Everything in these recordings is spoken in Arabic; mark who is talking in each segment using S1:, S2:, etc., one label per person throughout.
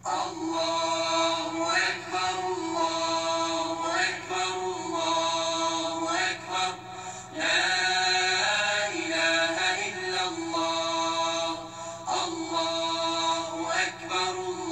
S1: الله أكبر الله أكبر الله أكبر لا إله إلا الله الله أكبر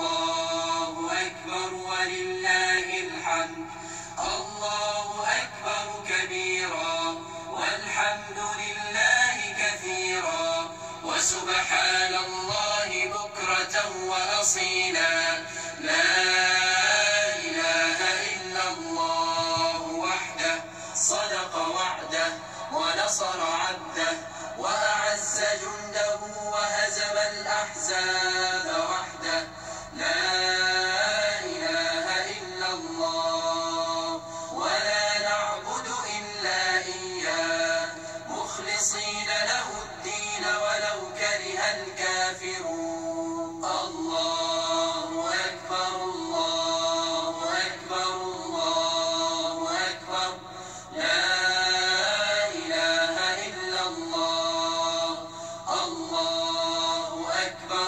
S1: ولله الحمد الله أكبر كبيرا والحمد لله كثيرا وسبحان الله بكرة وأصيلا لا إله إلا الله وحده صدق وعده ونصر عبده وأعز جنده وهزم الأحزاب وحده لا إله إلا الله ولا نعبد إلا إياه مخلصين له الدين ولو كره الكافرون الله أكبر الله أكبر الله أكبر لا إله إلا الله الله أكبر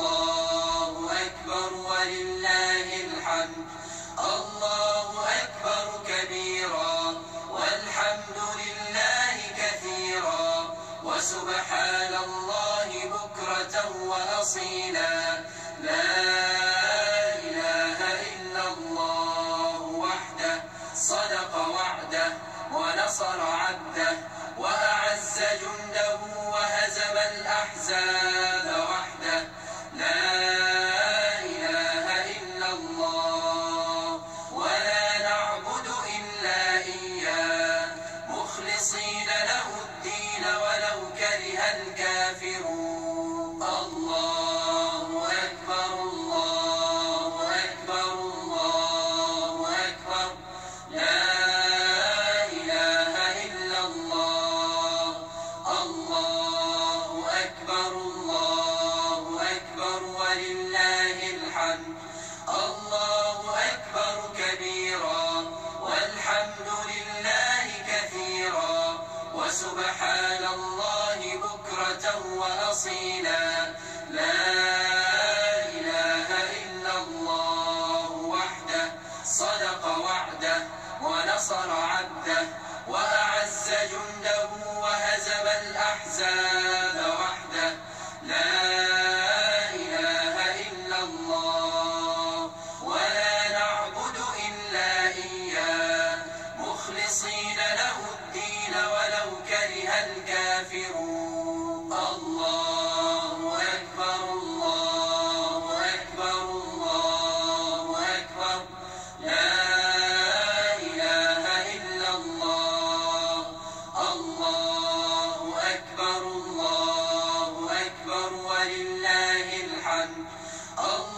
S1: ولله الحمد الله أكبر كبيرا والحمد لله كثيرا وسبحان الله بكرة وأصيلا لا إله إلا الله وحده صدق وعده ونصر عبده وأعز جنده وهزم الأحزاب وحده لا إله إلا الله ولا نعبد إلا إياه مخلصين له الدين ولو كره الكافرون الله أكبر الله أكبر لا إله إلا الله الله أكبر ولله الحمد الله أكبر كبيرا والحمد لله كثيرا وسبحان الله بكرة وأصيلا لا إله إلا الله وحده صدق وعده ونصر عبده وأعز جنده وهزم الأحزاب وحده لا إله إلا الله ولا نعبد إلا إياه مخلصين له الدين ولو كره الكافرون الله أكبر الله أكبر لا إله إلا الله الله أكبر ولله الحمد